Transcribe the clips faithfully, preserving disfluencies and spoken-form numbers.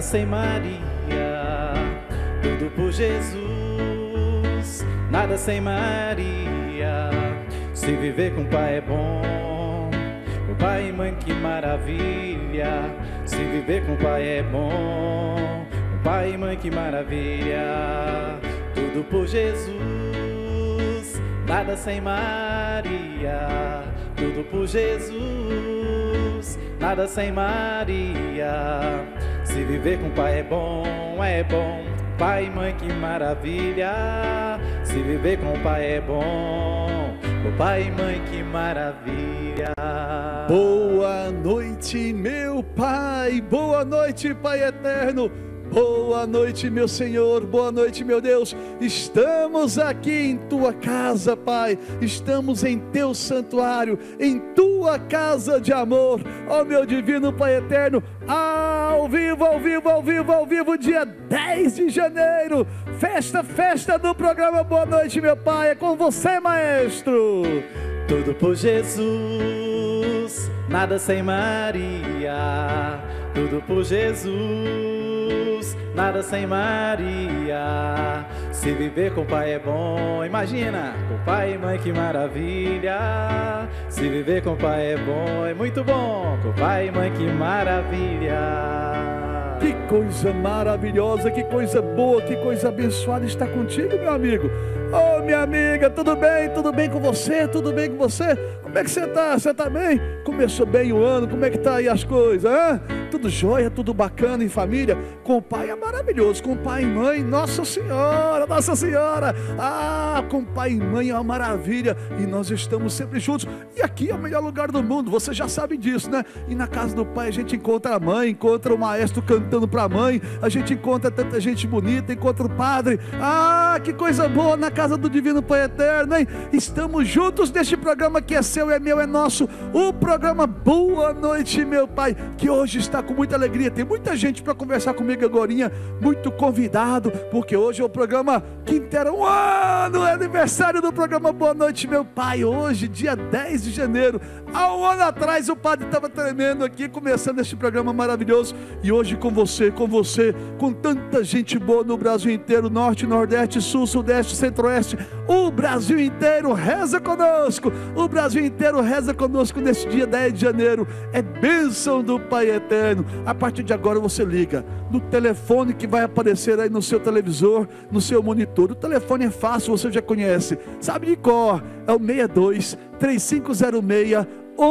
sem Maria, tudo por Jesus. Nada sem Maria, se viver com o Pai é bom. O Pai e Mãe, que maravilha, se viver com o Pai é bom. O Pai e Mãe, que maravilha, tudo por Jesus. Nada sem Maria, tudo por Jesus. Nada sem Maria, se viver com o Pai é bom, é bom. Pai e Mãe, que maravilha, se viver com o Pai é bom. O Pai e Mãe, que maravilha. Boa noite, meu Pai. Boa noite, Pai eterno. Boa noite, meu Senhor, boa noite, meu Deus. Estamos aqui em Tua casa, Pai. Estamos em Teu santuário, em Tua casa de amor. Ó meu divino Pai eterno, ao vivo, ao vivo, ao vivo, ao vivo, dia dez de janeiro. Festa, festa do programa Boa Noite, meu Pai. É com você, maestro. Tudo por Jesus, nada sem Maria. Tudo por Jesus, nada sem Maria. Se viver com o Pai é bom, imagina, com o Pai e Mãe, que maravilha. Se viver com o Pai é bom, é muito bom, com o Pai e Mãe, que maravilha. Que coisa maravilhosa, que coisa boa, que coisa abençoada está contigo, meu amigo. Ô, oh, minha amiga, tudo bem? Tudo bem com você? Tudo bem com você? Como é que você está? Você está bem? Começou bem o ano, como é que está aí as coisas? Hein? Tudo jóia, tudo bacana em família? Com o pai é maravilhoso, com o pai e mãe, Nossa Senhora, Nossa Senhora. Ah, com o pai e mãe é uma maravilha. E nós estamos sempre juntos. E aqui é o melhor lugar do mundo, você já sabe disso, né? E na casa do pai a gente encontra a mãe, encontra o maestro cantando para a mãe, a gente encontra tanta gente bonita, encontra o padre. Ah, que coisa boa na casa do Divino Pai Eterno, hein? Estamos juntos neste programa que é seu, é meu, é nosso, o programa Boa Noite, meu Pai, que hoje está com muita alegria. Tem muita gente para conversar comigo agorinha, muito convidado, porque hoje é o programa que inteira um ano, é aniversário do programa Boa Noite, meu Pai. Hoje, dia dez de janeiro, há um ano atrás o padre estava tremendo aqui, começando este programa maravilhoso, e hoje com você, com você, com tanta gente boa no Brasil inteiro, norte, nordeste, sul, sudeste, centro-oeste, o Brasil inteiro reza conosco, o Brasil inteiro reza conosco nesse dia dez de janeiro, é bênção do Pai Eterno. A partir de agora você liga no telefone que vai aparecer aí no seu televisor, no seu monitor. O telefone é fácil, você já conhece, sabe de cor, é o seis dois, três cinco zero seis,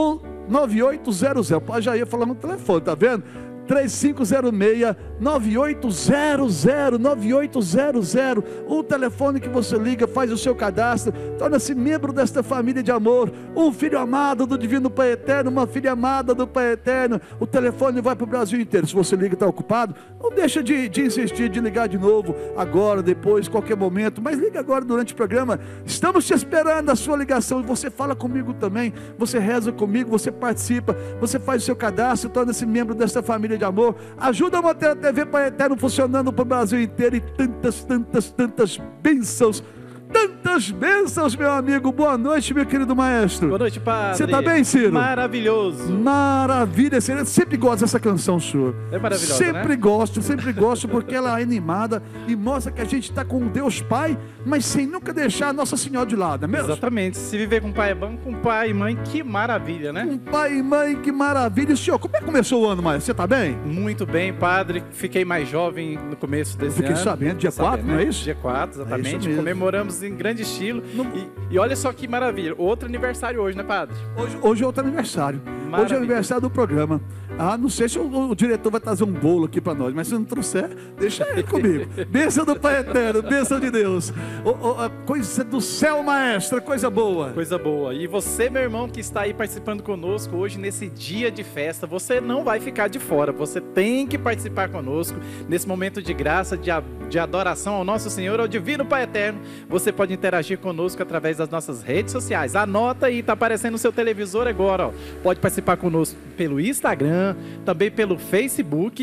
nove oito zero zero. Pode já ir falar no telefone, tá vendo? três cinco zero seis, nove oito zero zero, nove oito zero zero, o telefone que você liga, faz o seu cadastro, torna-se membro desta família de amor, um filho amado do Divino Pai Eterno, uma filha amada do Pai Eterno. O telefone vai para o Brasil inteiro. Se você liga e está ocupado, não deixa de, de insistir, de ligar de novo, agora, depois, qualquer momento, mas liga agora durante o programa. Estamos te esperando a sua ligação, e você fala comigo também, você reza comigo, você participa, você faz o seu cadastro, torna-se membro desta família de amor, ajuda a manter a T V Pai Eterno funcionando para o Brasil inteiro, e tantas, tantas, tantas bênçãos, tantas bênçãos, meu amigo. Boa noite, meu querido maestro. Boa noite, padre. Você está bem, Ciro? Maravilhoso. Maravilha, Ciro. Eu sempre gosto dessa canção, senhor. É maravilhosa, Sempre né? gosto, sempre gosto, porque ela é animada e mostra que a gente está com Deus Pai, mas sem nunca deixar a Nossa Senhora de lado, não é mesmo? Exatamente. Se viver com pai é bom, com pai e mãe, que maravilha, né? Com pai e mãe, que maravilha. E, senhor, como é que começou o ano, maestro? Você está bem? Muito bem, padre. Fiquei mais jovem no começo desse Fiquei ano. Fiquei sabendo, dia quatro, não é isso? Dia quatro, exatamente. É isso mesmo. Comemoramos em grande estilo. Não... E, e olha só que maravilha. Outro aniversário hoje, né, padre? Hoje, hoje é outro aniversário. Maravilha. Hoje é aniversário do programa. Ah, não sei se o, o diretor vai trazer um bolo aqui para nós, mas se não trouxer, deixa ele comigo. Bênção do Pai Eterno, bênção de Deus. Oh, oh, coisa do céu, maestra, coisa boa. Coisa boa. E você, meu irmão, que está aí participando conosco hoje nesse dia de festa, você não vai ficar de fora. Você tem que participar conosco nesse momento de graça, de, de adoração ao nosso Senhor, ao Divino Pai Eterno. Você pode interagir conosco através das nossas redes sociais. Anota aí, está aparecendo no seu televisor agora, ó. Pode participar conosco pelo Instagram, também pelo Facebook,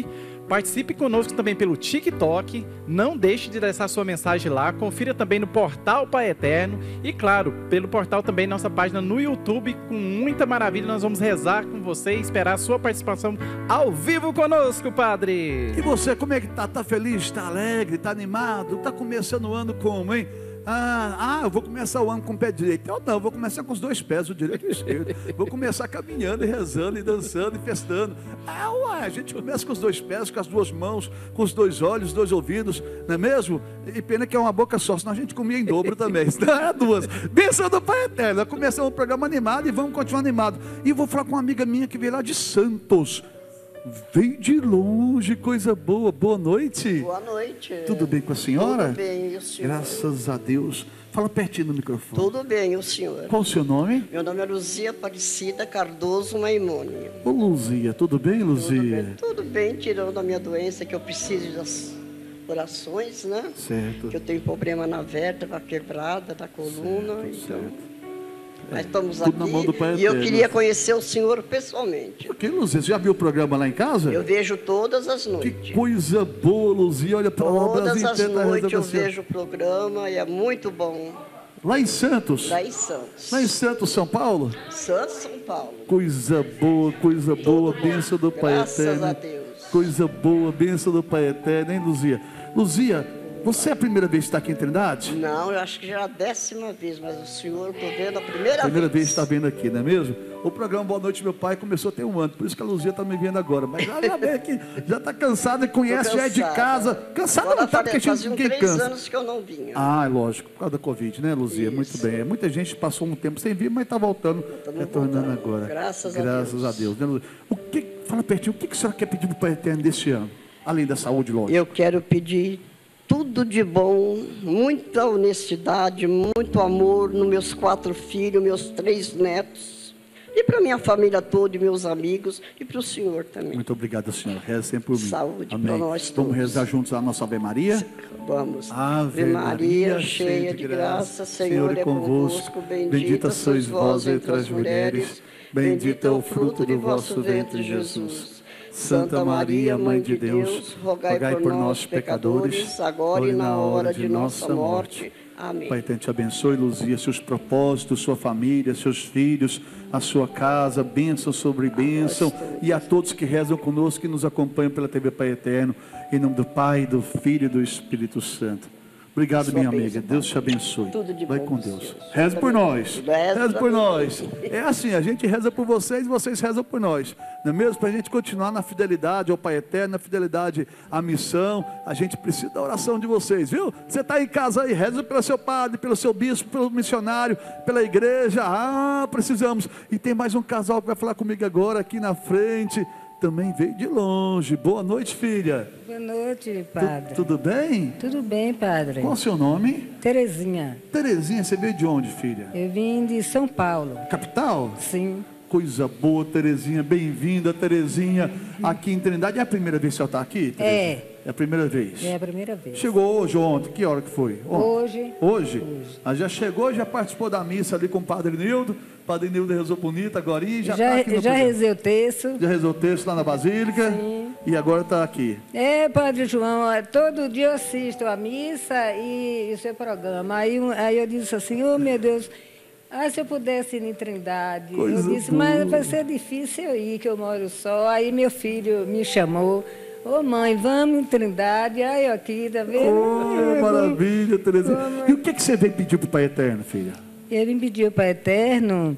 Participe conosco também pelo TikTok, não deixe de deixar sua mensagem lá, confira também no portal Pai Eterno e, claro, pelo portal também nossa página no YouTube, com muita maravilha, nós vamos rezar com você e esperar a sua participação ao vivo conosco, Padre. E você, como é que tá? Tá feliz? Tá alegre? Tá animado? Tá começando o ano como, hein? Ah, ah, eu vou começar o ano com o pé direito. Eu não, eu vou começar com os dois pés, o direito e o esquerdo. Vou começar caminhando e rezando e dançando e festando. Ah, ué, a gente começa com os dois pés, com as duas mãos, com os dois olhos, os dois ouvidos, não é mesmo? E pena que é uma boca só, senão a gente comia em dobro também. Senão é duas. Bênção do Pai Eterno. Começamos um programa animado e vamos continuar animado. E vou falar com uma amiga minha que veio lá de Santos. Veio de longe, coisa boa. Boa noite. Boa noite. Tudo bem com a senhora? Tudo bem, e o senhor? Graças a Deus. Fala pertinho do microfone. Tudo bem, e o senhor? Qual o seu nome? Meu nome é Luzia Aparecida Cardoso Maimone. Ô Luzia, tudo bem, Luzia? Tudo bem, tudo bem, tirando a minha doença, que eu preciso das orações, né? Certo. Que eu tenho problema na vértebra quebrada, da coluna. Certo, então... certo. Nós estamos Tudo aqui na mão do Pai e eu Eterno. queria conhecer o senhor pessoalmente. Por que, Luzia? Você já viu o programa lá em casa? Eu vejo todas as Que noites. coisa boa, Luzia. Olha para lá, o Todas Brasil as inteiro tá noites eu rezando assim. vejo o programa e é muito bom. Lá em Santos? Lá em Santos. Lá em Santos, São Paulo? Santos, São Paulo. Coisa boa, coisa boa, bom. bênção do Pai Graças Eterno. a Deus. Coisa boa, bênção do Pai Eterno, hein, Luzia? Luzia, você é a primeira vez que está aqui em Trindade? Não, eu acho que já é a décima vez, mas o senhor eu estou vendo a primeira, Primeira vez vez. que está vendo aqui, não é mesmo? O programa Boa Noite Meu Pai começou tem um ano, por isso que a Luzia está me vendo agora. Mas já, já vem aqui, já está cansada e conhece, já é de casa. Cansada Agora não está, porque a gente faziam ninguém três cansa. anos que eu não vinha. Ah, lógico, por causa da Covid, né, Luzia? Isso. Muito bem. Muita gente passou um tempo sem vir, mas está voltando, Estamos retornando voltando. agora. Graças a Graças Deus. a Deus. Né, Luzia? O que, fala pertinho, o que, que a senhora quer pedir para o Pai Eterno deste ano? Além da saúde, lógico. Eu quero pedir tudo de bom, muita honestidade, muito amor nos meus quatro filhos, meus três netos, e para minha família toda, e meus amigos, e para o senhor também. Muito obrigado, senhor. Reza sempre por mim. Saúde Amém. para nós Vamos todos. rezar juntos a nossa Ave Maria. Vamos. Ave Ave Maria, cheia de graça, Senhor é convosco. Bendita sois vós entre as mulheres. Bendito é o fruto do vosso ventre, Jesus. Santa Maria, Mãe de Deus, rogai por nós, pecadores, agora e na hora de nossa morte. Amém. Pai Eterno te abençoe, Luzia, seus propósitos, sua família, seus filhos, a sua casa, bênção sobre bênção, e a todos que rezam conosco, que nos acompanham pela T V Pai Eterno, em nome do Pai, do Filho e do Espírito Santo. Obrigado, Sua minha bênção, amiga. Padre. Deus te abençoe. Tudo de Vai bom com dos Deus. seus. Reze por nós. Reze Reze por pra nós. É assim, a gente reza por vocês e vocês rezam por nós. Não é mesmo? Para a gente continuar na fidelidade ao Pai Eterno, na fidelidade à missão, a gente precisa da oração de vocês, viu? Você está em casa aí, reza pelo seu padre, pelo seu bispo, pelo missionário, pela igreja. Ah, precisamos. E tem mais um casal que vai falar comigo agora aqui na frente. Também veio de longe. Boa noite, filha. Boa noite, Tu- padre. tudo bem? Tudo bem, padre? Qual o seu nome? Terezinha. Terezinha, você veio de onde, filha? Eu vim de São Paulo. Capital? Sim. Coisa boa, Terezinha. Bem-vinda, Terezinha. Aqui em Trindade. É a primeira vez que você está aqui, Terezinha? É. É a primeira vez. É a primeira vez. Chegou hoje ou ontem? Que hora que foi? Ontem. Hoje. Hoje? Hoje. Ah, já chegou, já participou da missa ali com o Padre Nildo. O Padre Nildo rezou bonito agora e já Já, está aqui no já programa. rezei o texto. Já rezou o texto lá na Basílica. Sim. E agora está aqui. É, Padre João, ó, todo dia eu assisto a missa e o seu programa. Aí, um- aí eu disse assim, oh meu Deus, ah, se eu pudesse ir em Trindade. Coisa eu disse, boa. mas vai ser difícil eu ir, que eu moro só. Aí meu filho me chamou, ô mãe, vamos em Trindade. Aí eu aqui, tá vendo? Oh, maravilha, Terezinha. E o que, que você veio pedir para o Pai Eterno, filha? Ele me pediu para Eterno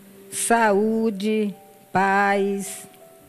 saúde, paz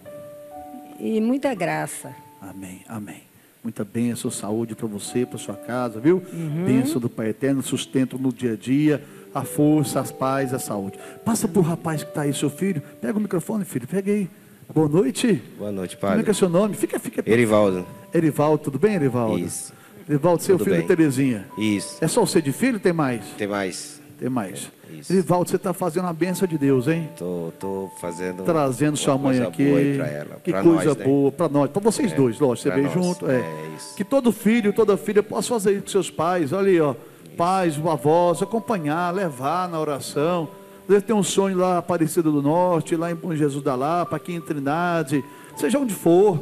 e muita graça. Amém, amém. Muita bênção, saúde para você, para sua casa, viu? Uhum. Bênção do Pai Eterno, sustento no dia a dia, a força, as paz, a saúde. Passa para o rapaz que está aí, seu filho. Pega o microfone, filho, pega aí. Boa noite. Boa noite, Como é que é padre. seu nome? Fica, fica. Erivaldo. Erivaldo, tudo bem, Erivaldo? Isso. Erivaldo, seu Tudo filho bem. de Terezinha. Isso. É só você de filho ou tem mais? Tem mais? Tem mais. Isso. Erivaldo, você está fazendo a bênção de Deus, hein? Tô, tô fazendo. Trazendo sua uma mãe coisa aqui. boa aí pra ela. Que pra coisa nós, né? boa para nós, para vocês É, dois, lógico, você pra veio nós. junto. É. É, isso. Que todo filho, toda filha possa fazer isso com seus pais. Olha aí, ó. Pais, avós, acompanhar, levar na oração. Deve ter um sonho lá Aparecida do Norte, lá em Bom Jesus da Lapa, aqui em Trindade, seja onde for.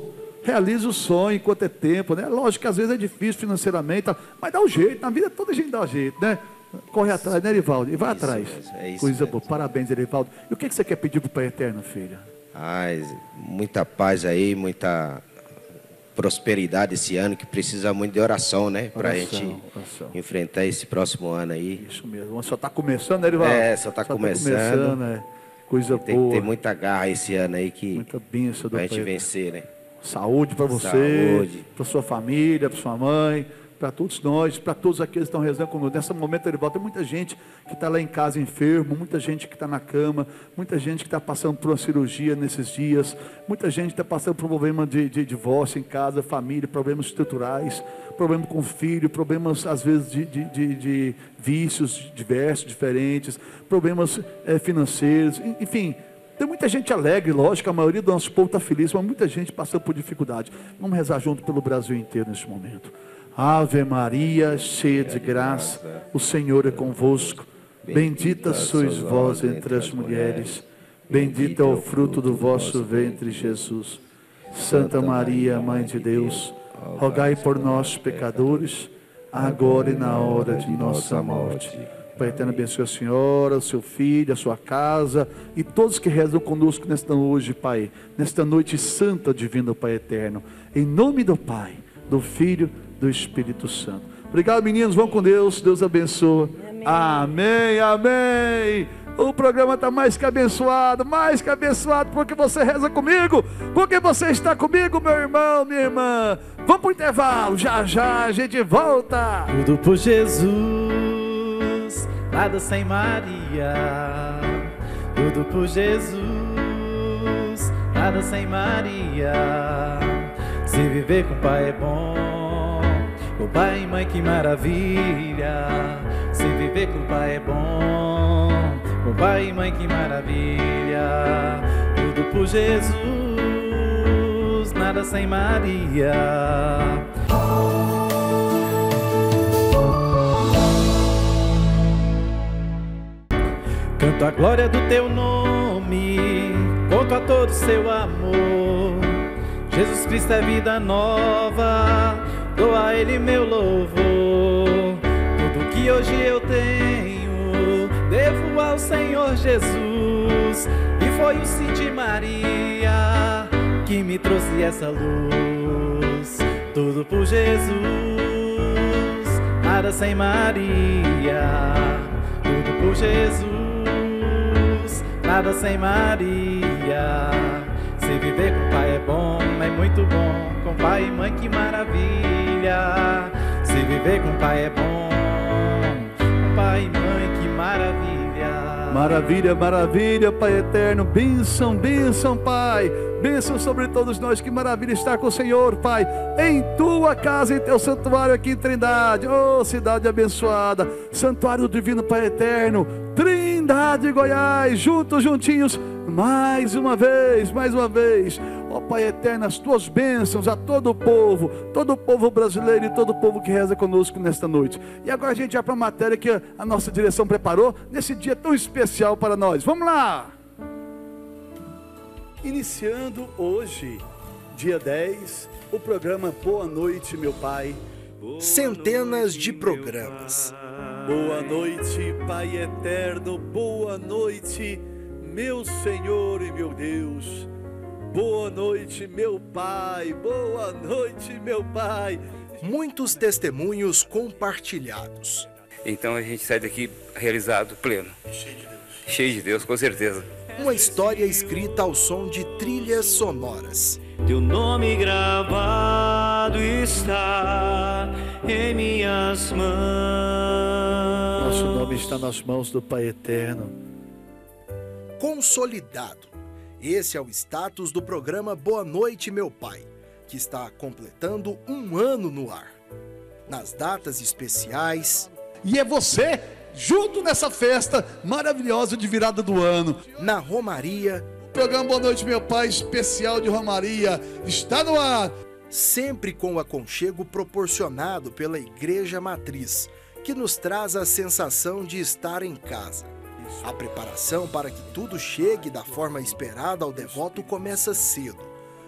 Realize o sonho enquanto é tempo, né? Lógico que às vezes é difícil financeiramente, tá? Mas dá um jeito, na vida toda a gente dá um jeito, né? Corre atrás, né, Erivaldo? E vai Isso atrás. mesmo, é isso Coisa mesmo. boa. Parabéns, Erivaldo. E o que que você quer pedir para o Pai Eterno, filha? Ai, muita paz aí, muita prosperidade esse ano, que precisa muito de oração, né? Pra Oração, gente oração. enfrentar esse próximo ano aí. Isso mesmo. Só está começando, né, Erivaldo? É, só tá começando. né? Coisa Tem boa. que ter muita garra esse ano aí que Muita bênção do pra Pai gente Eterno. vencer, né? Saúde para você, Saúde. para sua família, para sua mãe, para todos nós, para todos aqueles que estão rezando conosco. Nesse momento, Erivaldo, tem muita gente que está lá em casa enfermo, muita gente que está na cama, muita gente que está passando por uma cirurgia nesses dias, muita gente que está passando por um problema de, de divórcio em casa, família, problemas estruturais, problema com o filho, problemas às vezes de, de, de, de vícios diversos, diferentes, problemas é, financeiros, enfim. Tem muita gente alegre, lógico, a maioria do nosso povo está feliz, mas muita gente passando por dificuldade. Vamos rezar junto pelo Brasil inteiro neste momento. Ave Maria, cheia de graça, o Senhor é convosco. Bendita sois vós entre as mulheres, bendito é o fruto do vosso ventre, Jesus. Santa Maria, Mãe de Deus, rogai por nós, pecadores, agora e na hora de nossa morte. Pai Eterno, abençoe a senhora, o seu filho, a sua casa e todos que rezam conosco nesta hoje, Pai, nesta noite santa divina, Pai Eterno, em nome do Pai, do Filho, do Espírito Santo. Obrigado, meninos, vão com Deus, Deus abençoe. Amém, amém. amém. O programa está mais que abençoado, mais que abençoado, porque você reza comigo, porque você está comigo, meu irmão, minha irmã. Vamos para o intervalo, já já a gente volta. Tudo por Jesus, nada sem Maria. Tudo por Jesus, nada sem Maria. Se viver com o Pai é bom, com pai e mãe que maravilha. Se viver com o Pai é bom, com pai e mãe que maravilha. Tudo por Jesus, nada sem Maria. Canto a glória do teu nome, conto a todo seu amor. Jesus Cristo é vida nova, dou a Ele meu louvor. Tudo que hoje eu tenho, devo ao Senhor Jesus. E foi o sim de Maria que me trouxe essa luz. Tudo por Jesus, nada sem Maria. Tudo por Jesus, nada sem Maria. Se viver com o Pai é bom, é muito bom. Com pai e mãe que maravilha. Se viver com o Pai é bom, com pai e mãe que maravilha. Maravilha, maravilha, Pai Eterno. Bênção, bênção, Pai. Bênção sobre todos nós. Que maravilha estar com o Senhor, Pai, em tua casa, em teu santuário aqui em Trindade. Oh, cidade abençoada, santuário divino, Pai Eterno, Trindade, Goiás, juntos, juntinhos, mais uma vez, mais uma vez. Ó Pai Eterno, as tuas bênçãos a todo o povo, todo o povo brasileiro e todo o povo que reza conosco nesta noite. E agora a gente vai para a matéria que a nossa direção preparou nesse dia tão especial para nós. Vamos lá! Iniciando hoje, dia dez, o programa Boa Noite, meu Pai. Centenas de programas. Boa noite, Pai Eterno. Boa noite, meu Senhor e meu Deus. Boa noite, meu Pai. Boa noite, meu Pai. Muitos testemunhos compartilhados. Então a gente sai daqui realizado, pleno. Cheio de Deus. Cheio de Deus, com certeza. Uma história escrita ao som de trilhas sonoras. Teu nome gravado está em minhas mãos. Nosso nome está nas mãos do Pai Eterno. Consolidado. Esse é o status do programa Boa Noite, meu Pai, que está completando um ano no ar. Nas datas especiais. E é você, junto nessa festa maravilhosa de virada do ano. Na Romaria. O programa Boa Noite, meu Pai, especial de Romaria, está no ar. Sempre com o aconchego proporcionado pela Igreja Matriz, que nos traz a sensação de estar em casa. A preparação para que tudo chegue da forma esperada ao devoto começa cedo,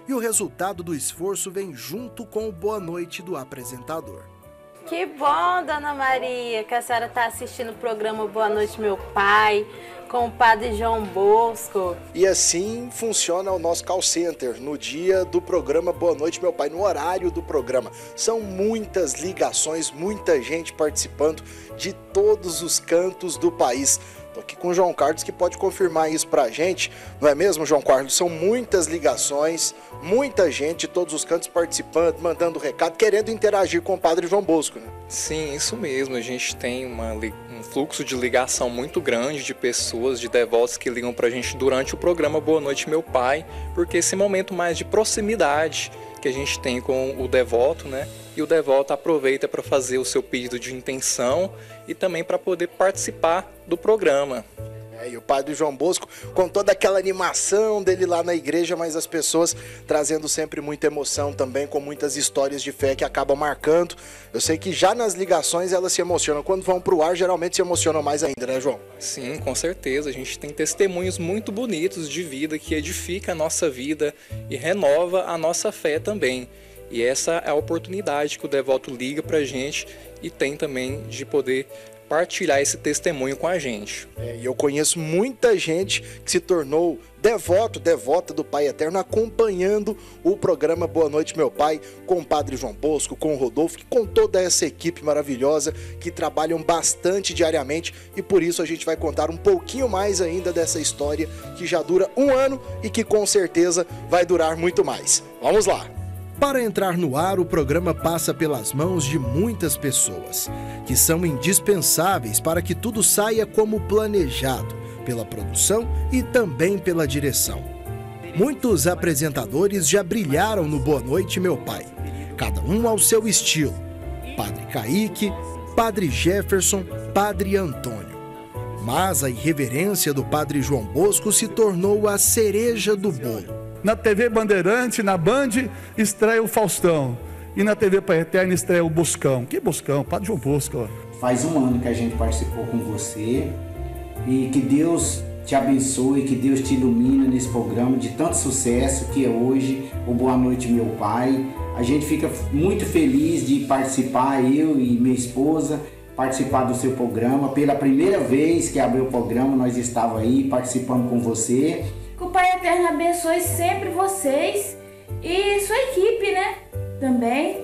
e o resultado do esforço vem junto com o boa noite do apresentador. Que bom, Dona Maria, que a senhora está assistindo o programa Boa Noite, Meu Pai, com o Padre João Bosco. E assim funciona o nosso call center no dia do programa Boa Noite, Meu Pai, no horário do programa. São muitas ligações, muita gente participando de todos os cantos do país. Estou aqui com o João Carlos, que pode confirmar isso pra gente, não é mesmo, João Carlos? São muitas ligações, muita gente de todos os cantos participando, mandando recado, querendo interagir com o Padre João Bosco, né? Sim, isso mesmo. A gente tem uma, um fluxo de ligação muito grande de pessoas, de devotos que ligam pra gente durante o programa Boa Noite, Meu Pai, porque esse momento mais de proximidade que a gente tem com o devoto, né? E o devoto aproveita para fazer o seu pedido de intenção e também para poder participar do programa. É, e o Padre João Bosco, com toda aquela animação dele lá na igreja, mas as pessoas trazendo sempre muita emoção também, com muitas histórias de fé que acabam marcando. Eu sei que já nas ligações elas se emocionam. Quando vão para o ar, geralmente se emocionam mais ainda, né, João? Sim, com certeza. A gente tem testemunhos muito bonitos de vida que edifica a nossa vida e renova a nossa fé também. E essa é a oportunidade que o devoto liga para a gente e tem também de poder partilhar esse testemunho com a gente. É, e eu conheço muita gente que se tornou devoto, devota do Pai Eterno, acompanhando o programa Boa Noite, Meu Pai, com o Padre João Bosco, com o Rodolfo, com toda essa equipe maravilhosa que trabalham bastante diariamente, e por isso a gente vai contar um pouquinho mais ainda dessa história que já dura um ano e que com certeza vai durar muito mais. Vamos lá! Para entrar no ar, o programa passa pelas mãos de muitas pessoas, que são indispensáveis para que tudo saia como planejado, pela produção e também pela direção. Muitos apresentadores já brilharam no Boa Noite, Meu Pai, cada um ao seu estilo. Padre Kaique, Padre Jefferson, Padre Antônio. Mas a irreverência do Padre João Bosco se tornou a cereja do bolo. Na T V Bandeirante, na Band, estreia o Faustão. E na T V Pai Eterno estreia o Boscão. Que Boscão? Padre João Bosco. Faz um ano que a gente participou com você. E que Deus te abençoe, que Deus te ilumine nesse programa de tanto sucesso que é hoje o Boa Noite, Meu Pai. A gente fica muito feliz de participar, eu e minha esposa, participar do seu programa. Pela primeira vez que abriu o programa, nós estávamos aí participando com você. Que o Pai Eterno abençoe sempre vocês e sua equipe, né? Também.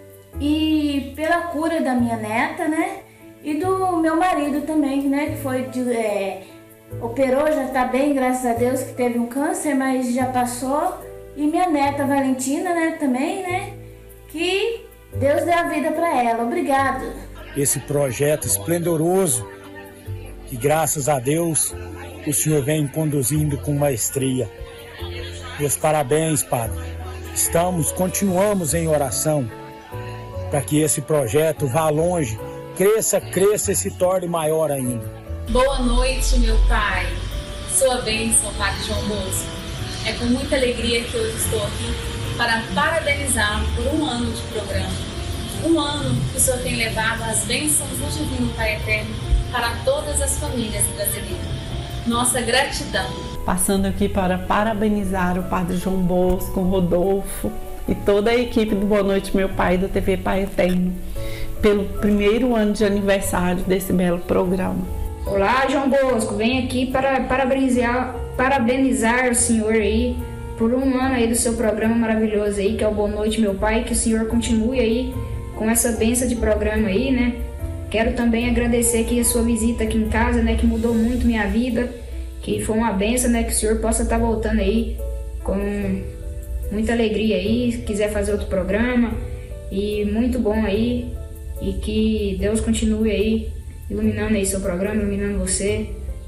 E pela cura da minha neta, né? E do meu marido também, né? Que foi de, é, operou, já tá bem, graças a Deus, que teve um câncer, mas já passou. E minha neta Valentina, né? Também, né? Que Deus dê a vida para ela. Obrigado. Esse projeto esplendoroso, que graças a Deus o Senhor vem conduzindo com maestria. Meus parabéns, Padre. Estamos, continuamos em oração para que esse projeto vá longe, cresça, cresça e se torne maior ainda. Boa noite, meu Pai. Sua bênção, Padre João Bosco. É com muita alegria que eu estou aqui para parabenizá-lo por um ano de programa. Um ano que o Senhor tem levado as bênçãos do Divino Pai Eterno para todas as famílias brasileiras. Nossa gratidão. Passando aqui para parabenizar o Padre João Bosco, o Rodolfo e toda a equipe do Boa Noite, Meu Pai, da T V Pai Eterno, pelo primeiro ano de aniversário desse belo programa. Olá, João Bosco, venho aqui para parabenizar, parabenizar o senhor aí por um ano aí do seu programa maravilhoso aí, que é o Boa Noite, Meu Pai, que o senhor continue aí com essa bênção de programa aí, né? Quero também agradecer aqui a sua visita aqui em casa, né, que mudou muito minha vida, que foi uma benção, né, que o senhor possa estar voltando aí com muita alegria aí, se quiser fazer outro programa, e muito bom aí, e que Deus continue aí iluminando aí seu programa, iluminando você,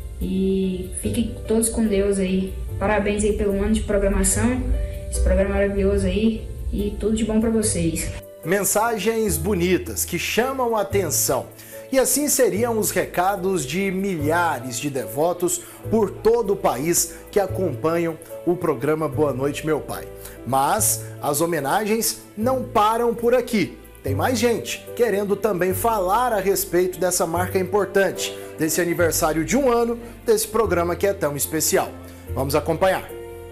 e fiquem todos com Deus aí. Parabéns aí pelo ano de programação, esse programa maravilhoso aí, e tudo de bom para vocês. Mensagens bonitas que chamam a atenção. E assim seriam os recados de milhares de devotos por todo o país que acompanham o programa Boa Noite, Meu Pai. Mas as homenagens não param por aqui. Tem mais gente querendo também falar a respeito dessa marca importante, desse aniversário de um ano, desse programa que é tão especial. Vamos acompanhar.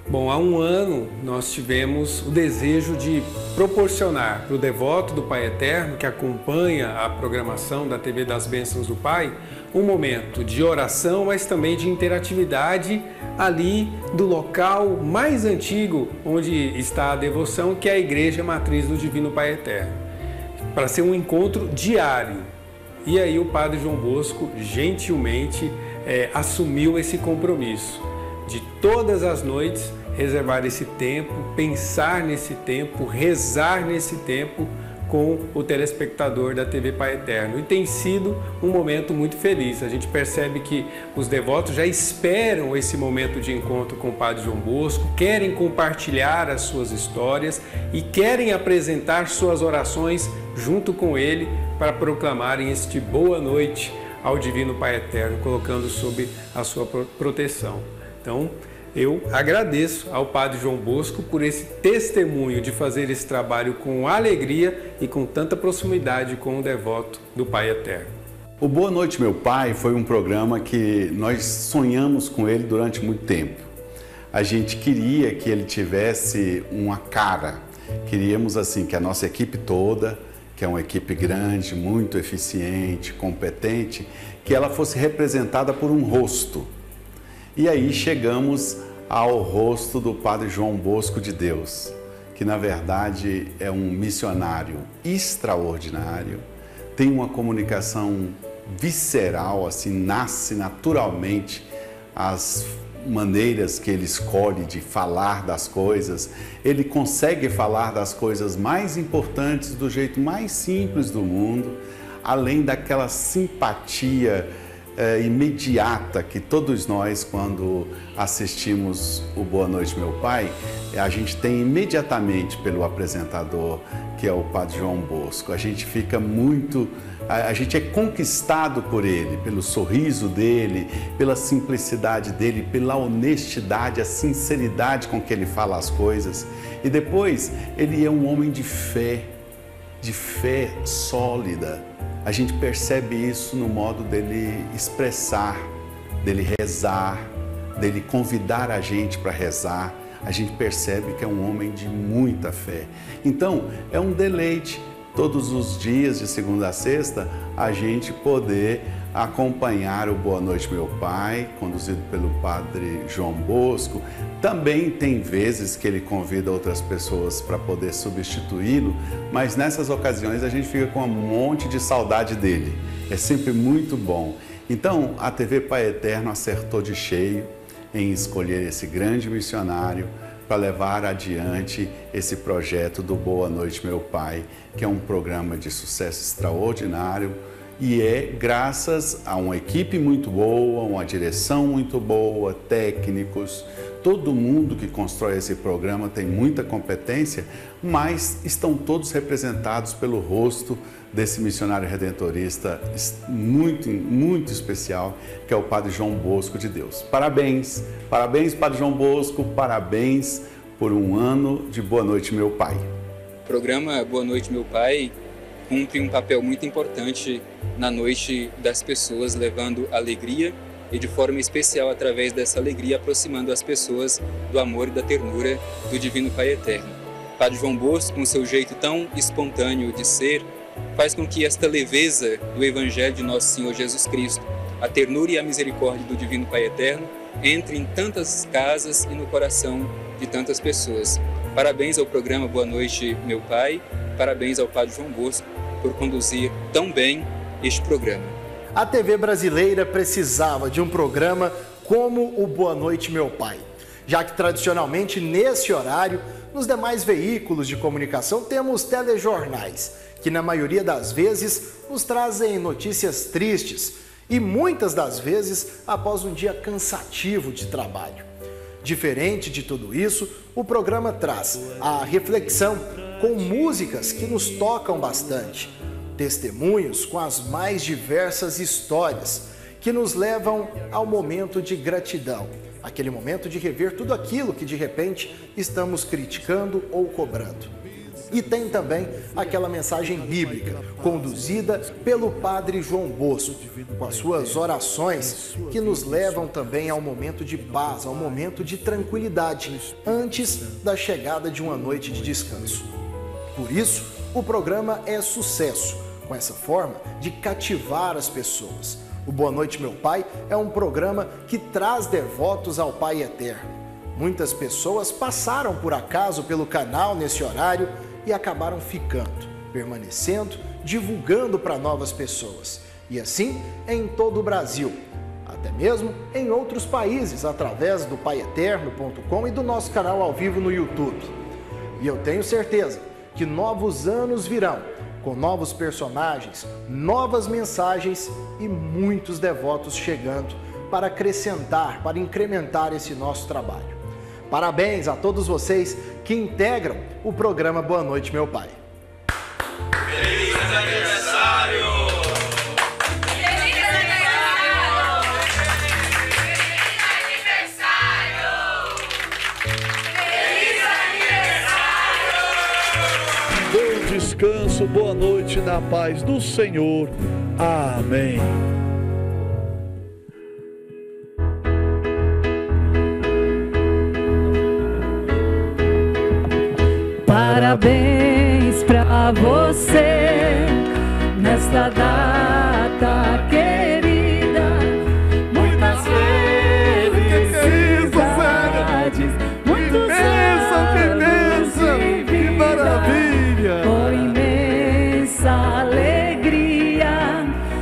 Bom, há um ano nós tivemos o desejo de proporcionar para o devoto do Pai Eterno, que acompanha a programação da T V das Bênçãos do Pai, um momento de oração, mas também de interatividade ali do local mais antigo onde está a devoção, que é a Igreja Matriz do Divino Pai Eterno, para ser um encontro diário. E aí o Padre João Bosco gentilmente é, assumiu esse compromisso de todas as noites reservar esse tempo, pensar nesse tempo, rezar nesse tempo com o telespectador da T V Pai Eterno. E tem sido um momento muito feliz. A gente percebe que os devotos já esperam esse momento de encontro com o Padre João Bosco, querem compartilhar as suas histórias e querem apresentar suas orações junto com ele para proclamarem este boa noite ao Divino Pai Eterno, colocando sob a sua proteção. Então, eu agradeço ao Padre João Bosco por esse testemunho de fazer esse trabalho com alegria e com tanta proximidade com o devoto do Pai Eterno. O Boa Noite Meu Pai foi um programa que nós sonhamos com ele durante muito tempo. A gente queria que ele tivesse uma cara, queríamos assim que a nossa equipe toda, que é uma equipe grande, muito eficiente, competente, que ela fosse representada por um rosto. E aí chegamos ao rosto do Padre João Bosco de Deus, que na verdade é um missionário extraordinário, tem uma comunicação visceral, assim, nasce naturalmente as maneiras que ele escolhe de falar das coisas, ele consegue falar das coisas mais importantes do jeito mais simples do mundo, além daquela simpatia É, imediata que todos nós, quando assistimos o Boa Noite Meu Pai, a gente tem imediatamente pelo apresentador, que é o Padre João Bosco. A gente fica muito, a, a gente é conquistado por ele, pelo sorriso dele, pela simplicidade dele, pela honestidade, a sinceridade com que ele fala as coisas. E depois, ele é um homem de fé, de fé sólida. A gente percebe isso no modo dele expressar, dele rezar, dele convidar a gente para rezar. A gente percebe que é um homem de muita fé. Então, é um deleite todos os dias, de segunda a sexta, a gente poder acompanhar o Boa Noite Meu Pai, conduzido pelo Padre João Bosco. Também tem vezes que ele convida outras pessoas para poder substituí-lo, mas nessas ocasiões a gente fica com um monte de saudade dele. É sempre muito bom. Então, a T V Pai Eterno acertou de cheio em escolher esse grande missionário para levar adiante esse projeto do Boa Noite Meu Pai, que é um programa de sucesso extraordinário. E é graças a uma equipe muito boa, uma direção muito boa, técnicos, todo mundo que constrói esse programa tem muita competência, mas estão todos representados pelo rosto desse missionário redentorista muito, muito especial, que é o Padre João Bosco de Deus. Parabéns, parabéns Padre João Bosco, parabéns por um ano de Boa Noite Meu Pai. O programa Boa Noite Meu Pai cumpre um papel muito importante na noite das pessoas, levando alegria e de forma especial, através dessa alegria, aproximando as pessoas do amor e da ternura do Divino Pai Eterno. Padre João Bosco, com seu jeito tão espontâneo de ser, faz com que esta leveza do Evangelho de Nosso Senhor Jesus Cristo, a ternura e a misericórdia do Divino Pai Eterno, entre em tantas casas e no coração de tantas pessoas. Parabéns ao programa Boa Noite Meu Pai, parabéns ao Padre João Bosco por conduzir tão bem este programa. A T V brasileira precisava de um programa como o Boa Noite Meu Pai, já que tradicionalmente nesse horário, nos demais veículos de comunicação temos telejornais, que na maioria das vezes nos trazem notícias tristes e muitas das vezes após um dia cansativo de trabalho. Diferente de tudo isso, o programa traz a reflexão com músicas que nos tocam bastante, testemunhos com as mais diversas histórias que nos levam ao momento de gratidão, aquele momento de rever tudo aquilo que de repente estamos criticando ou cobrando. E tem também aquela mensagem bíblica, conduzida pelo Padre João Bosco, com as suas orações que nos levam também ao momento de paz, ao momento de tranquilidade, antes da chegada de uma noite de descanso. Por isso, o programa é sucesso, com essa forma de cativar as pessoas. O Boa Noite Meu Pai é um programa que traz devotos ao Pai Eterno. Muitas pessoas passaram por acaso pelo canal nesse horário e acabaram ficando, permanecendo, divulgando para novas pessoas. E assim em todo o Brasil, até mesmo em outros países, através do pai eterno ponto com e do nosso canal ao vivo no YouTube. E eu tenho certeza que novos anos virão, com novos personagens, novas mensagens e muitos devotos chegando para acrescentar, para incrementar esse nosso trabalho. Parabéns a todos vocês que integram o programa Boa Noite Meu Pai. Feliz aniversário! Feliz aniversário! Feliz aniversário! Bom descanso, boa noite na paz do Senhor. Amém. Parabéns pra você nesta data querida, muitas felicidades, muitos anos de vida, que maravilha! Com imensa alegria,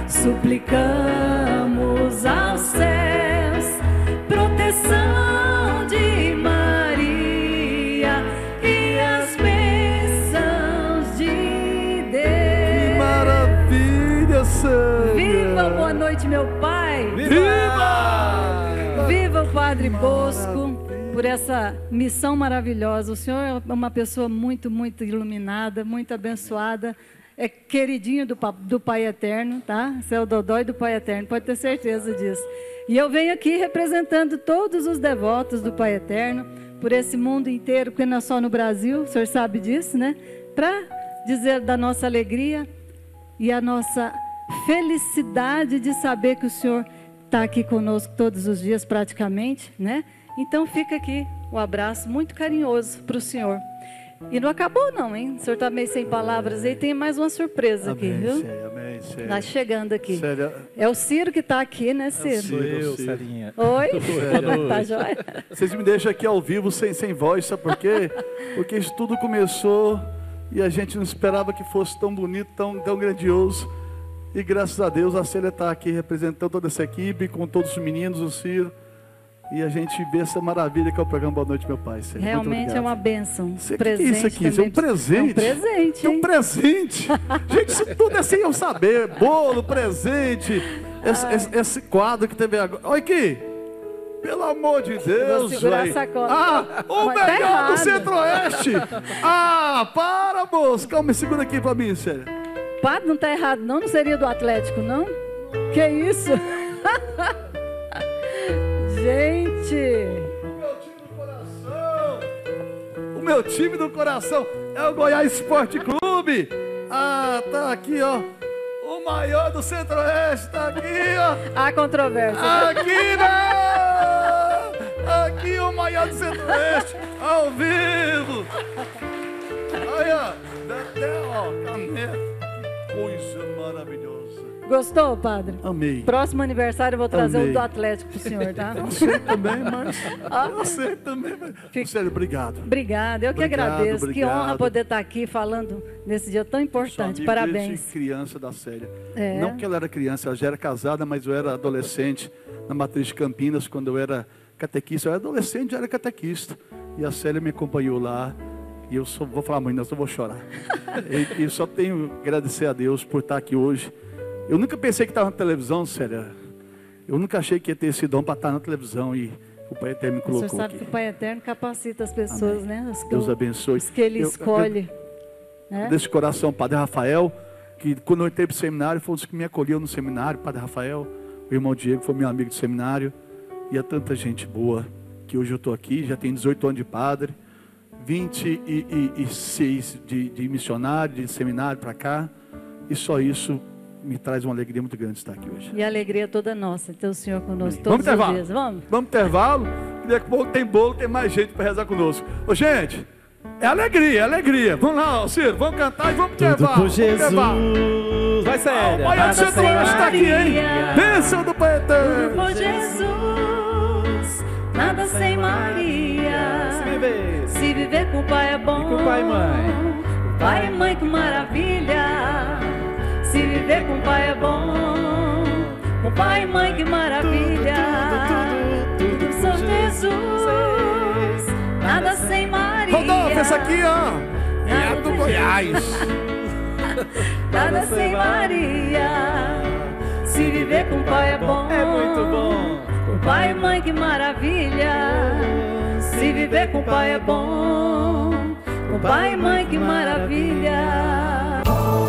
suplicamos aos céus proteção de Maria e as bênçãos de Deus. Que maravilha, Senhor! Viva, boa noite, meu Pai! Viva! Viva o Padre Bosco por essa missão maravilhosa. O senhor é uma pessoa muito, muito iluminada, muito abençoada. É queridinho do, do Pai Eterno, tá? Você é o dodói do Pai Eterno, pode ter certeza disso. E eu venho aqui representando todos os devotos do Pai Eterno, por esse mundo inteiro, porque não é só no Brasil, o senhor sabe disso, né? Para dizer da nossa alegria e a nossa felicidade de saber que o senhor está aqui conosco todos os dias, praticamente, né? Então fica aqui o abraço muito carinhoso para o senhor. E não acabou não, hein? O senhor está meio sem palavras aí, tem mais uma surpresa amém, aqui, viu? Sério, amém, sério. Está chegando aqui. Sério. É o Ciro que está aqui, né, Ciro? Sou eu, Sarinha. Oi? Sério. Tá joia? Vocês me deixam aqui ao vivo, sem, sem voz, sabe por quê? Porque isso tudo começou e a gente não esperava que fosse tão bonito, tão, tão grandioso. E graças a Deus a Célia está aqui representando toda essa equipe, com todos os meninos, o Ciro. E a gente vê essa maravilha que é o programa Boa Noite Meu Pai. Célia. Realmente é uma bênção. Cê, presente que é isso aqui? Isso é um presente. É um presente. É um presente. Gente, isso tudo é sem eu saber. Bolo, presente. Esse, esse, esse quadro que teve agora. Olha aqui. Pelo amor de Deus, vou segurar véi. a sacola. Ah, o Mas tá melhor errado. do Centro-Oeste. Ah, para, moço. Calma, segura aqui pra mim, Célia. Padre, não está errado não? Não seria do Atlético, não? Que isso? Gente! O meu time do coração é o Goiás Esporte Clube. Ah, tá aqui, ó. O maior do Centro-Oeste tá aqui, ó. Há controvérsia. Aqui não! Aqui o maior do Centro-Oeste, ao vivo. Olha, dá até, ó, caneta. Que coisa maravilhosa. Gostou, Padre? Amei. Próximo aniversário eu vou trazer Amei. o do Atlético pro senhor, tá? Eu sei também, mas... Eu sei também, mas... Sério, obrigado. Obrigada, eu que Obrigado, agradeço. obrigado. Que honra poder estar aqui falando nesse dia tão importante. Parabéns. Desde criança da Célia. É. Não que ela era criança, ela já era casada, mas eu era adolescente na matriz de Campinas, quando eu era catequista. Eu era adolescente, já era catequista. E a Célia me acompanhou lá. E eu só vou falar muito, não, só vou chorar. e, e só tenho que agradecer a Deus por estar aqui hoje. Eu nunca pensei que estava na televisão, Célia. Eu nunca achei que ia ter esse dom para estar na televisão e o Pai Eterno me O colocou senhor sabe aqui. que o Pai Eterno capacita as pessoas, Amém. né? Os que, Deus abençoe. Os que Ele Eu- escolhe. né? Desse coração, Padre Rafael, que quando eu entrei para o seminário, foi um dos que me acolheu no seminário, Padre Rafael, o irmão Diego foi meu amigo de seminário, e há tanta gente boa, que hoje eu estou aqui, já tenho dezoito anos de padre, vinte e seis de, de missionário, de seminário para cá. E só isso me traz uma alegria muito grande estar aqui hoje. E a alegria é toda nossa, ter o Senhor conosco Vamos todos os intervalo. dias. Vamos? Vamos intervalo. Daqui a pouco tem bolo, tem mais gente para rezar conosco. Ô, gente, é alegria, é alegria. Vamos lá, Ciro, vamos cantar e vamos intervalo. Tudo por Jesus. Vai, Séria. O Pai Centro está aqui, hein? Bênção do Pai Eterno. Tudo por Jesus, nada sem Maria. Se viver, Se viver com o Pai é bom. E com pai e mãe. Pai e mãe, que maravilha. Se viver com o Pai é bom. Com pai e mãe, que maravilha. Tudo, tudo, tudo, tudo, tudo Jesus, nada sem Maria. Rodolfo, essa aqui, ó. É do Goiás. Nada sem Maria. Se viver com o Pai é bom. É muito bom. Com pai e mãe, que maravilha. Se viver com o Pai é bom. Com pai e mãe, que maravilha.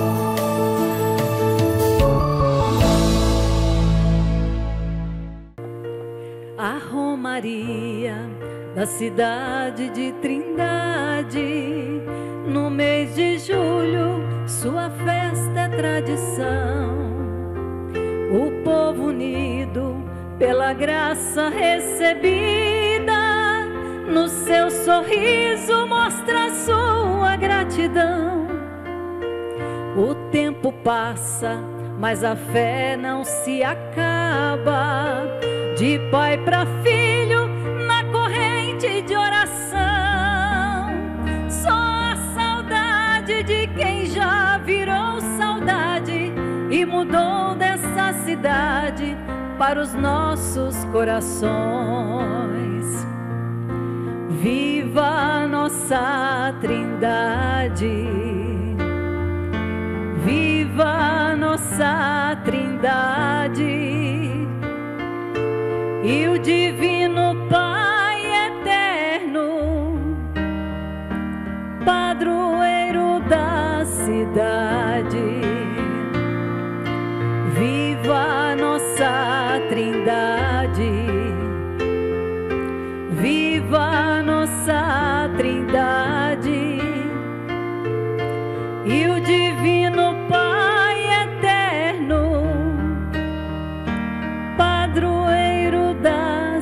A Romaria da cidade de Trindade, no mês de julho, sua festa é tradição. O povo unido pela graça recebida, no seu sorriso mostra sua gratidão. O tempo passa, mas a fé não se acaba. De pai para filho, na corrente de oração. Só a saudade de quem já virou saudade e mudou dessa cidade para os nossos corações. Viva a nossa Trindade, viva a nossa Trindade. E o divino Pai eterno, padroeiro da cidade. Viva a nossa Trindade, viva a nossa Trindade. E o divino Pai eterno, padroeiro da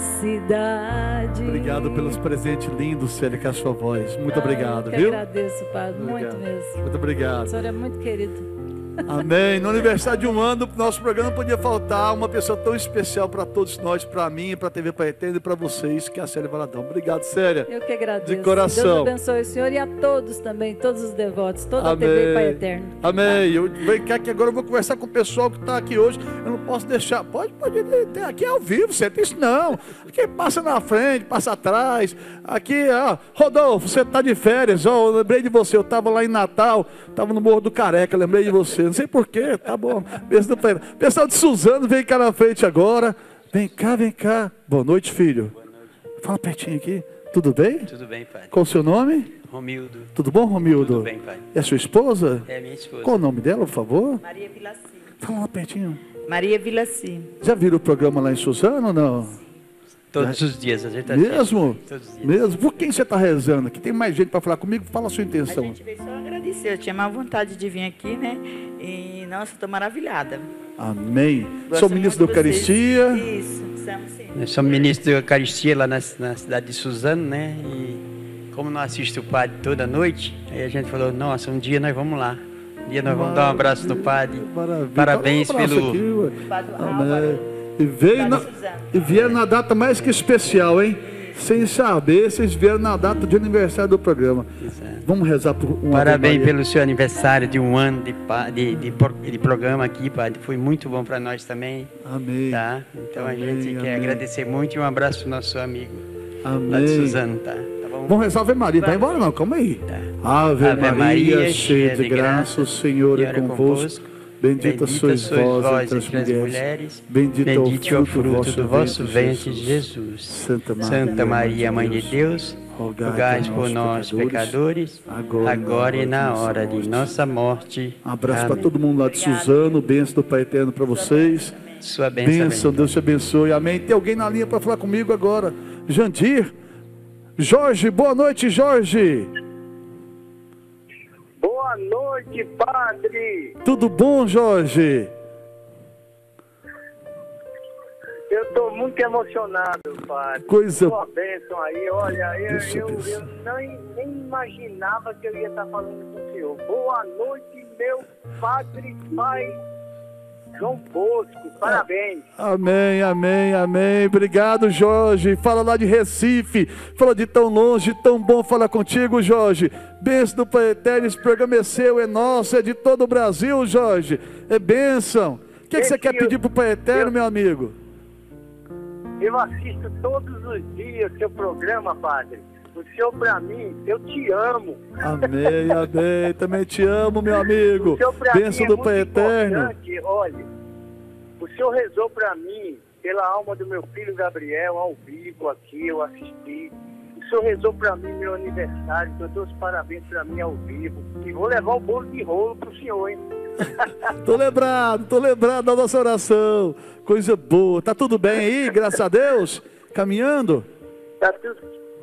cidade. Obrigado pelos presentes lindos, Célia, com a sua voz. Muito Ah, obrigado, que viu? agradeço, Padre, muito Obrigado. mesmo. Muito obrigado. O senhor é muito querido. Amém. No aniversário de um ano do nosso programa não podia faltar uma pessoa tão especial para todos nós, para mim, para a T V Pai Eterno e para vocês, que é a Célia Valadão. Obrigado, Célia. Eu que agradeço. De coração. Deus abençoe o senhor e a todos também, todos os devotos, toda a T V Pai Eterno. Amém. Eu venho cá que agora eu vou conversar com o pessoal que está aqui hoje. Eu não posso deixar. Pode, pode ter aqui ao vivo, você tem isso não. Aqui passa na frente, passa atrás. Aqui, ó, Rodolfo, você está de férias. Ó, eu lembrei de você. Eu estava lá em Natal, estava no Morro do Careca, lembrei de você. Não sei porquê. Tá bom. Pessoal de Suzano, vem cá na frente agora. Vem cá, vem cá. Boa noite, filho. Boa noite. Fala pertinho aqui. Tudo bem? Tudo bem, pai. Qual o seu nome? Romildo. Tudo bom, Romildo? Tudo bem, pai. É sua esposa? É minha esposa. Qual o nome dela, por favor? Maria Vilaci. Fala lá pertinho. Maria Vilaci. Já viram o programa lá em Suzano ou não? Todos os dias, a gente tá Mesmo? Todos os dias. Mesmo? Por quem você está rezando? Que tem mais gente para falar comigo? Fala a sua A intenção. gente veio só agradecer. Eu tinha mais vontade de vir aqui, né? E, nossa, estou maravilhada. Amém. Gosto Sou ministro da muito de vocês. Eucaristia. Isso, somos sim. Nós somos ministros da Eucaristia lá na, na cidade de Suzano, né? E como não assisto o padre toda noite, aí a gente falou, nossa, um dia nós vamos lá. Um dia nós vamos dar um abraço no padre. Maravilha. Parabéns Um abraço pelo... aqui, ué. Amém. E, veio na, e vieram na data mais que especial, hein? Sem saber, vocês vieram na data de aniversário do programa. Vamos rezar por um Parabéns pelo seu aniversário de um ano de, pa- de, de, por- de programa aqui, padre. Foi muito bom para nós também. Amém. Tá? Então Amém, a gente amém. quer agradecer muito e um abraço pro nosso amigo Amém. lá de Suzano, tá? Tá bom? Vamos rezar Ave Maria. Vai embora não, calma aí. Ave, Ave Maria, Maria, cheia de graça, o Senhor é convosco. Bendita sois vós entre as mulheres, bendito é o fruto do vosso ventre, Jesus. Santa Maria, Santa Maria, Mãe de Deus, rogai por nós, pecadores, agora e na hora de nossa morte. Um abraço para Amém. todo mundo lá de Suzano, bênção do Pai Eterno para vocês. Sua bênção, Bênção, Deus te abençoe, amém. Tem alguém na linha para falar comigo agora? Jandir, Jorge, boa noite, Jorge. Boa noite, padre. Tudo bom, Jorge? Eu estou muito emocionado, padre. Coisa... Sua bênção aí, olha, eu, eu, eu nem, nem imaginava que eu ia estar falando com o senhor. Boa noite, meu padre, pai João Bosco, parabéns. Amém, amém, amém. Obrigado, Jorge. Fala lá de Recife, fala de tão longe, tão bom falar contigo, Jorge. Bênção do Pai Eterno, esse programa é seu, é nosso, é de todo o Brasil, Jorge. É bênção. O que, é que você quer pedir pro Pai Eterno, meu amigo? Eu assisto todos os dias seu programa, padre. O senhor, pra mim, eu te amo. Amém, amém. Também te amo, meu amigo. O senhor, pra Bênção mim, é do Pai Eterno. Olha, o senhor rezou pra mim, pela alma do meu filho Gabriel, ao vivo aqui, eu assisti. O senhor rezou pra mim meu aniversário, então deu os parabéns pra mim ao vivo. E vou levar o bolo de rolo pro senhor, hein? Tô lembrado, tô lembrado da nossa oração. Coisa boa. Tá tudo bem aí, graças a Deus? Caminhando? Tá tudo,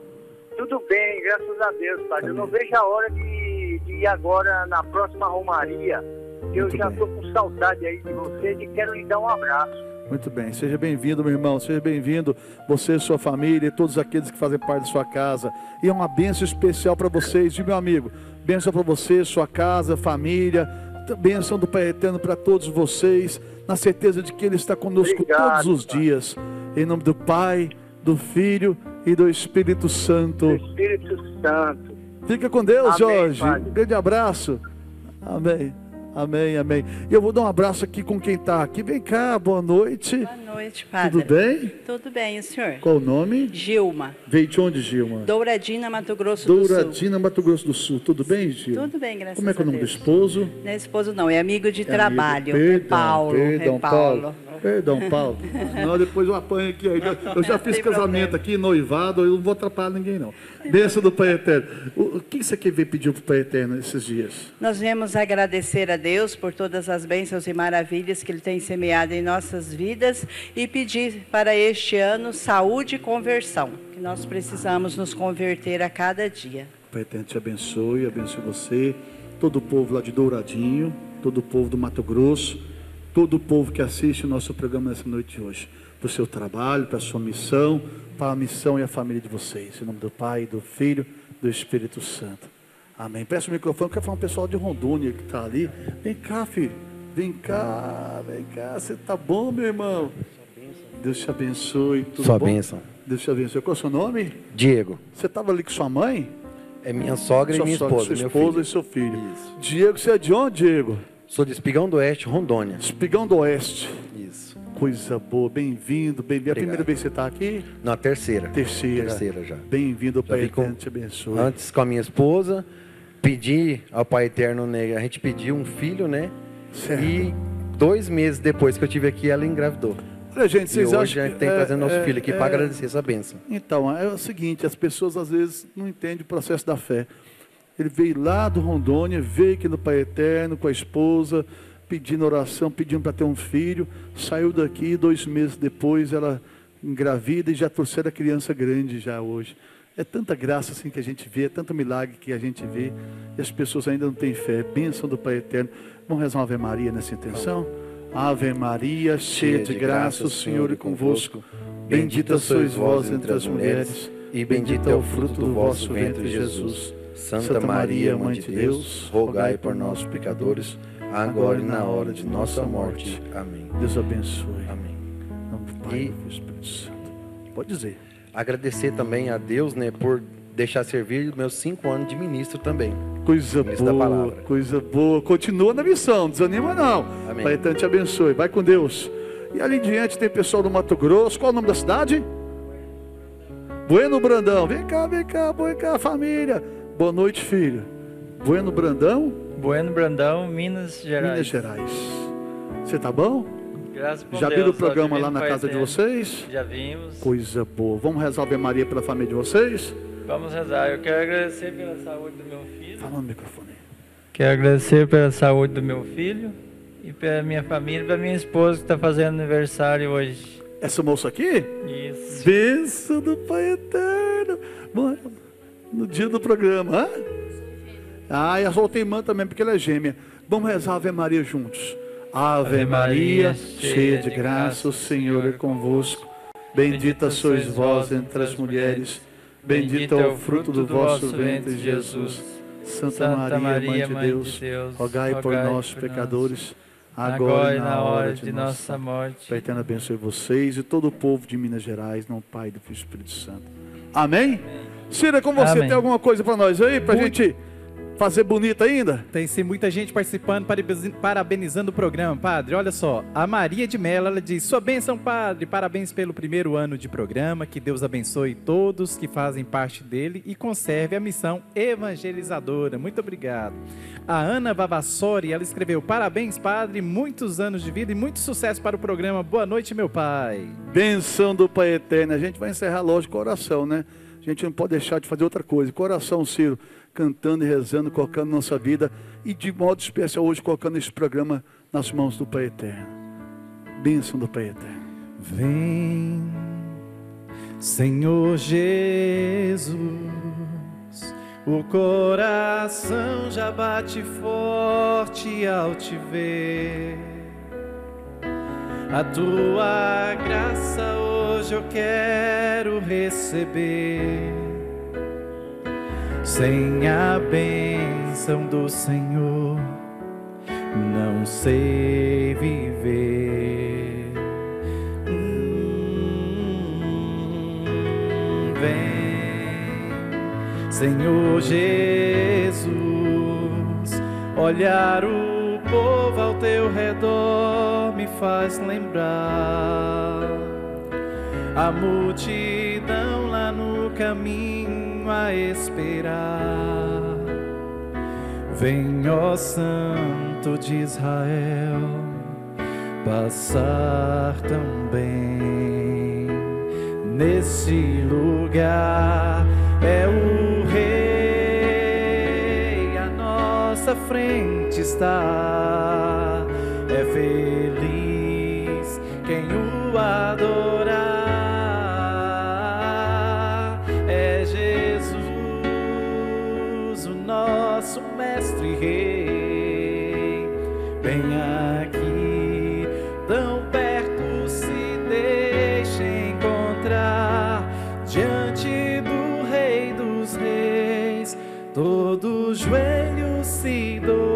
tudo bem, graças a Deus, padre. Eu não vejo a hora de, de ir agora na próxima Romaria. Eu Muito já bem. tô com saudade aí de vocês e quero lhe dar um abraço. Muito bem, seja bem-vindo, meu irmão, seja bem-vindo, você, sua família e todos aqueles que fazem parte da sua casa. E é uma bênção especial para vocês, e meu amigo, bênção para você, sua casa, família, bênção do Pai Eterno para todos vocês, na certeza de que Ele está conosco Obrigado, todos os Pai. dias, em nome do Pai, do Filho e do Espírito Santo. Espírito Santo. Fica com Deus, Amém, Jorge. Padre. Um grande abraço. Amém. Amém, amém. E eu vou dar um abraço aqui com quem está aqui. Vem cá, boa noite. Boa noite, padre. Tudo bem? Tudo bem, e o senhor? Qual o nome? Gilma. Veio de onde, Gilma? Douradina, Mato Grosso do Sul. Douradina, Mato Grosso do Sul. Tudo bem, Gilma? Tudo bem, graças a Deus. Como é que é o nome do esposo? Não é esposo não, é amigo de É trabalho. amigo. É Perdão, Paulo. Perdão, é Paulo. Perdão, Paulo. Não, depois eu apanho aqui. Eu já fiz casamento aqui, noivado, eu não vou atrapalhar ninguém, não. Bênção do Pai Eterno. O que você quer ver pedir para o Pai Eterno esses dias? Nós viemos agradecer a Deus por todas as bênçãos e maravilhas que Ele tem semeado em nossas vidas e pedir para este ano saúde e conversão, que nós precisamos nos converter a cada dia. O Pai Eterno te abençoe, abençoe você, todo o povo lá de Douradinho, todo o povo do Mato Grosso, todo o povo que assiste o nosso programa nessa noite de hoje, para o seu trabalho, para a sua missão, para a missão e a família de vocês. Em nome do Pai, do Filho, do Espírito Santo. Amém. Peço o microfone, quero falar um pessoal de Rondônia que está ali. Vem cá, filho. Vem cá, vem cá. Você está bom, meu irmão? Deus te abençoe. Tudo Sua bom? bênção. Deus te abençoe. Qual é o seu nome? Diego. Você estava ali com sua mãe? É minha sogra Sua e minha sogra, esposa. Sua meu esposa filho. e seu filho. Isso. Diego, você é de onde, Diego? Sou de Espigão do Oeste, Rondônia. Espigão do Oeste. Isso. Coisa boa, bem-vindo, bem-vindo. É a Obrigado. primeira vez que você está aqui? Na terceira. Terceira. Terceira já. Bem-vindo, Já Pai vim com- Eterno, te abençoe. Antes com a minha esposa, pedi ao Pai Eterno, né? A gente pediu um filho, né? Certo. E dois meses depois que eu tive aqui, ela engravidou. Olha, gente, E vocês hoje acham a gente que- tem que é, trazer nosso é, filho aqui é, para agradecer essa bênção. Então, é o seguinte, as pessoas às vezes não entendem o processo da fé. Ele veio lá do Rondônia, veio aqui no Pai Eterno com a esposa, pedindo oração, pedindo para ter um filho, saiu daqui, dois meses depois ela engravida e já trouxeram a criança grande já hoje. É tanta graça assim que a gente vê, é tanto milagre que a gente vê, e as pessoas ainda não têm fé. Bênção do Pai Eterno. Vamos rezar uma Ave Maria nessa intenção? Ave Maria, cheia de graça, o Senhor é convosco. Bendita sois vós entre as mulheres, e bendito é o fruto do vosso ventre, Jesus. Santa Maria, Mãe de Deus, rogai por nós, pecadores, agora e na hora de nossa morte. Amém. Deus abençoe. Amém. Em nome do Pai e do Espírito Santo. Pode dizer. Agradecer também a Deus, né, por deixar servir meus cinco anos de ministro também. Coisa Ministro da boa, palavra. coisa boa. Continua na missão, não desanima não. Amém. Pai Eterno te abençoe. Vai com Deus. E ali em diante tem pessoal do Mato Grosso. Qual o nome da cidade? Bueno Brandão. Vem cá, vem cá, vem cá, família. Boa noite, filho. Bueno Brandão, Bueno Brandão, Minas Gerais. Minas Gerais. Você tá bom? Graças a Já Deus, viram o só programa divino lá na Pai casa de Eterno. vocês? Já vimos. Coisa boa. Vamos rezar a Ave Maria pela família de vocês? Vamos rezar. Eu quero agradecer pela saúde do meu filho. Fala no microfone. Quero agradecer pela saúde do meu filho e pela minha família e pela minha esposa que está fazendo aniversário hoje. Essa moça aqui? Isso. Bênção do Pai Eterno. Bom, no dia do programa. Hã? Ah, e a outra irmã também, porque ela é gêmea. Vamos rezar a Ave Maria juntos. Ave, Ave Maria, cheia de graça, o Senhor é convosco. Bendita sois vós entre as mulheres. Bendito é o fruto do vosso ventre, Jesus. Santa Maria, Mãe de Deus, rogai por nós, pecadores, agora e na hora de nossa morte. Pai eterno, abençoe vocês e todo o povo de Minas Gerais, no Pai, do Filho e do Espírito Santo. Amém? Cira, com você, Amém. Tem alguma coisa para nós aí, para a gente fazer bonito ainda? Tem sim, muita gente participando, parabenizando o programa, padre. Olha só, a Maria de Mello, ela diz: sua bênção, padre, parabéns pelo primeiro ano de programa, que Deus abençoe todos que fazem parte dele e conserve a missão evangelizadora. Muito obrigado. A Ana Vavassori, ela escreveu: parabéns, padre, muitos anos de vida e muito sucesso para o programa. Boa noite, meu pai. Bênção do Pai Eterno. A gente vai encerrar, lógico, com oração, né? A gente não pode deixar de fazer outra coisa. Coração, Ciro, cantando e rezando, colocando nossa vida e de modo especial hoje colocando esse programa nas mãos do Pai Eterno. Bênção do Pai Eterno. Vem, Senhor Jesus, o coração já bate forte ao te ver. A tua graça hoje eu quero receber. Sem a bênção do Senhor, não sei viver. Hum, vem, Senhor Jesus, olhar o povo ao teu redor me faz lembrar a multidão lá no caminho a esperar. Vem, ó Santo de Israel, passar também nesse lugar. É o Rei à nossa frente está. É feliz quem o adorar. É Jesus, o nosso mestre rei. Vem aqui, tão perto, se deixa encontrar. Diante do Rei dos Reis, todo joelho se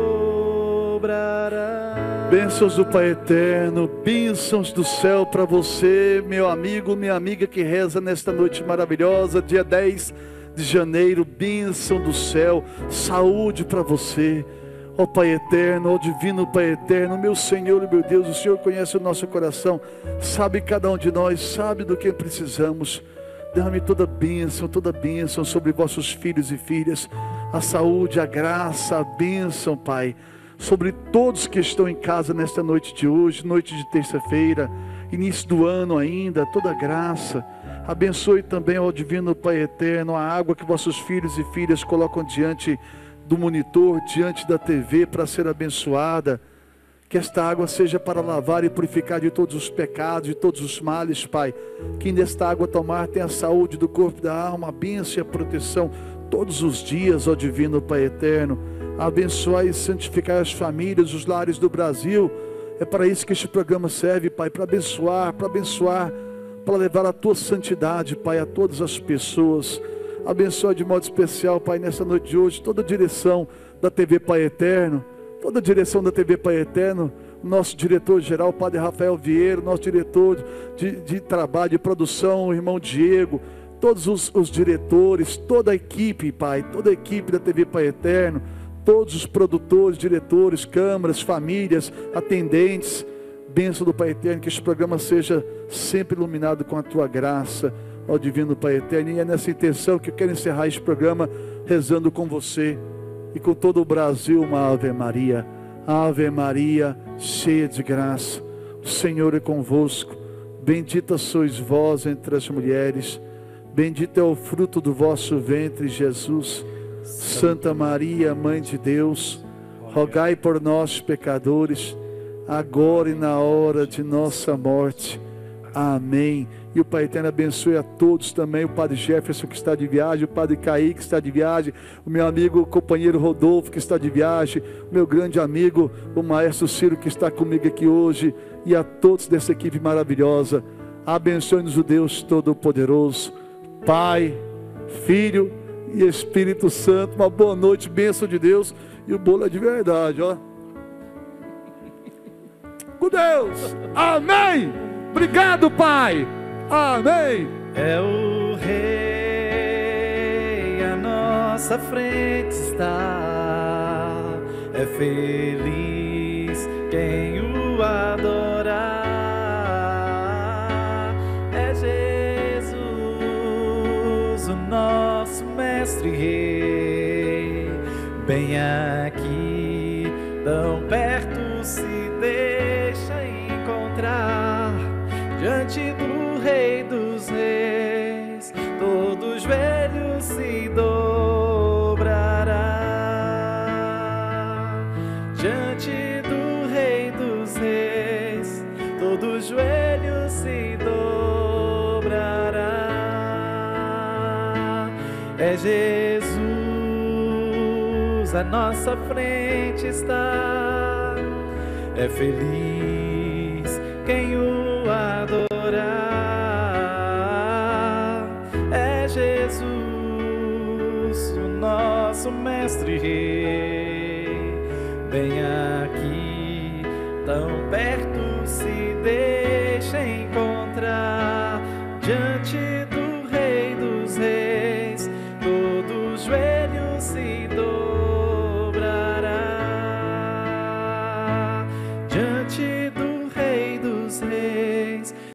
dobrará. Bênçãos do Pai Eterno, bênçãos do céu para você, meu amigo, minha amiga que reza nesta noite maravilhosa, dia dez de janeiro, bênção do céu, saúde para você, ó Pai Eterno, ó Divino Pai Eterno, meu Senhor e meu Deus, o Senhor conhece o nosso coração, sabe cada um de nós, sabe do que precisamos. Derrame toda bênção, toda bênção sobre vossos filhos e filhas, a saúde, a graça, a bênção, Pai, sobre todos que estão em casa nesta noite de hoje, noite de terça-feira, início do ano ainda, toda graça. Abençoe também, ó Divino Pai Eterno, a água que vossos filhos e filhas colocam diante do monitor, diante da T V para ser abençoada. Que esta água seja para lavar e purificar de todos os pecados, de todos os males, Pai. Que nesta água tomar tenha a saúde do corpo e da alma, a bênção e a proteção todos os dias, ó Divino Pai Eterno. Abençoar e santificar as famílias, os lares do Brasil. É para isso que este programa serve, Pai, para abençoar, para abençoar, para levar a Tua santidade, Pai, a todas as pessoas. Abençoa de modo especial, Pai, nessa noite de hoje, toda a direção da T V Pai Eterno, toda a direção da T V Pai Eterno, nosso diretor-geral, Padre Rafael Vieira, nosso diretor de, de trabalho, de produção, o irmão Diego, todos os, os diretores, toda a equipe, Pai, toda a equipe da T V Pai Eterno, todos os produtores, diretores, câmaras, famílias, atendentes, bênção do Pai Eterno, que este programa seja sempre iluminado com a Tua graça, ó Divino Pai Eterno. E é nessa intenção que eu quero encerrar este programa rezando com você e com todo o Brasil uma Ave Maria. Ave Maria, cheia de graça, o Senhor é convosco. Bendita sois vós entre as mulheres, bendito é o fruto do vosso ventre, Jesus. Santa Maria, Mãe de Deus, rogai por nós, pecadores, agora e na hora de nossa morte. Amém. E o Pai Eterno abençoe a todos também, o Padre Jefferson que está de viagem, o Padre Caí que está de viagem, o meu amigo, o companheiro Rodolfo que está de viagem, o meu grande amigo, o Maestro Ciro que está comigo aqui hoje, e a todos dessa equipe maravilhosa. Abençoe-nos o Deus Todo-Poderoso, Pai, Filho e Espírito Santo. Uma boa noite, bênção de Deus, e o bolo é de verdade, ó. Com Deus, amém. Obrigado, Pai. Amém. É o Rei, à nossa frente está. É feliz quem o adorar. É Jesus, o nosso Mestre Rei. Bem aqui, tão perto, se deixa encontrar. Diante do Rei dos Reis, todos velhos se dobrará. Diante do Rei dos Reis, todos velhos se dobrará. É Jesus, à nossa frente está. É feliz quem o adorar. É Jesus, o nosso Mestre Rei. Bem aqui, tão perto, se dê